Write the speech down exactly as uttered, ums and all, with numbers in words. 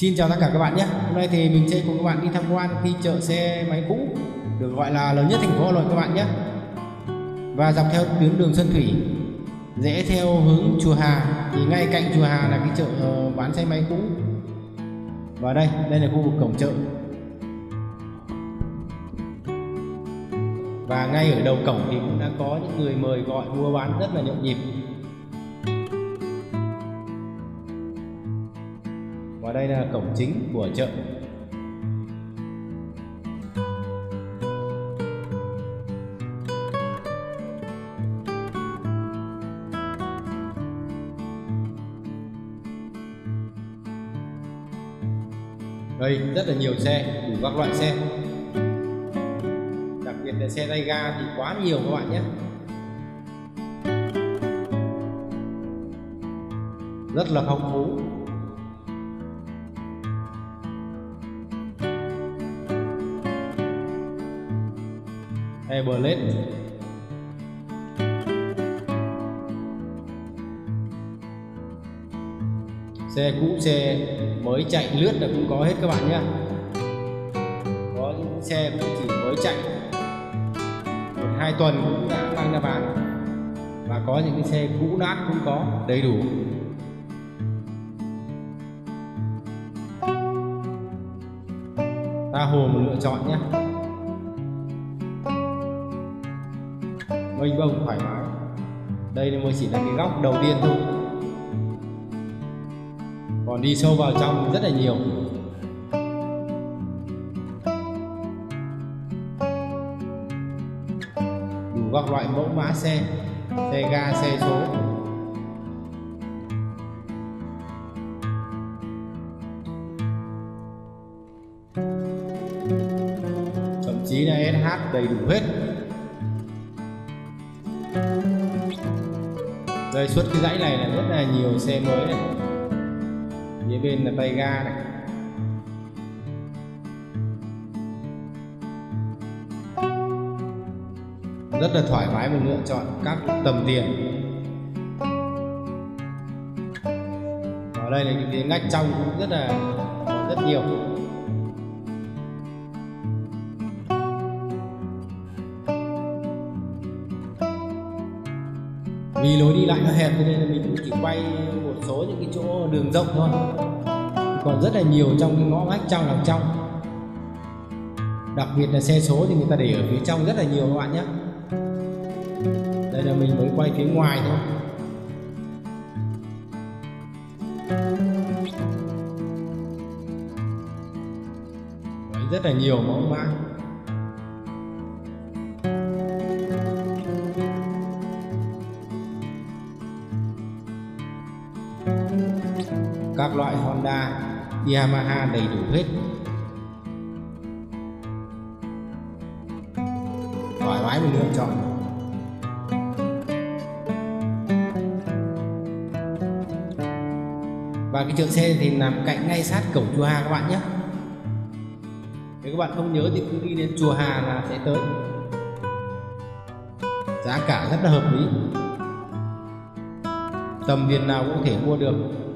Xin chào tất cả các bạn nhé. Hôm nay thì mình sẽ cùng các bạn đi tham quan cái chợ xe máy cũ được gọi là lớn nhất thành phố Hà Nội các bạn nhé. Và dọc theo tuyến đường Xuân Thủy rẽ theo hướng chùa Hà thì ngay cạnh chùa Hà là cái chợ bán xe máy cũ. Và đây, đây là khu vực cổng chợ. Và ngay ở đầu cổng thì cũng đã có những người mời gọi mua bán rất là nhộn nhịp. Và đây là cổng chính của chợ. Đây rất là nhiều xe, đủ các loại xe. Đặc biệt là xe tay ga thì quá nhiều các bạn nhé. Rất là phong phú. Everlet, xe cũ xe mới chạy lướt là cũng có hết các bạn nhé. Có những xe cũng chỉ mới chạy một hai tuần cũng đã mang ra bán, và có những cái xe cũ nát cũng có đầy đủ. Tha hồ một lựa chọn nhé. Mênh mông thoải mái. Đây mới chỉ là cái góc đầu tiên thôi, còn đi sâu vào trong rất là nhiều. Đủ các loại mẫu mã xe, xe ga, xe số. Thậm chí là ét hát đầy đủ hết. Đây, suốt cái dãy này là rất là nhiều xe mới này. Phía bên là tay ga này. Rất là thoải mái mình lựa chọn các tầm tiền. Ở đây là cái ngách trong cũng rất là rất nhiều. Vì lối đi lại nó hẹp cho nên là mình cũng chỉ quay một số những cái chỗ đường rộng thôi, còn rất là nhiều trong cái ngõ ngách trong đằng trong. Đặc biệt là xe số thì người ta để ở phía trong rất là nhiều các bạn nhé. Đây là mình mới quay phía ngoài thôi. Đấy, rất là nhiều mẫu mã. Các loại Honda, Yamaha đầy đủ hết. Thoải mái mình lựa chọn. Và cái chợ xe thì nằm cạnh ngay sát cổng chùa Hà các bạn nhé. Nếu các bạn không nhớ thì cứ đi đến chùa Hà là sẽ tới. Giá cả rất là hợp lý, tầm tiền nào cũng có thể mua được.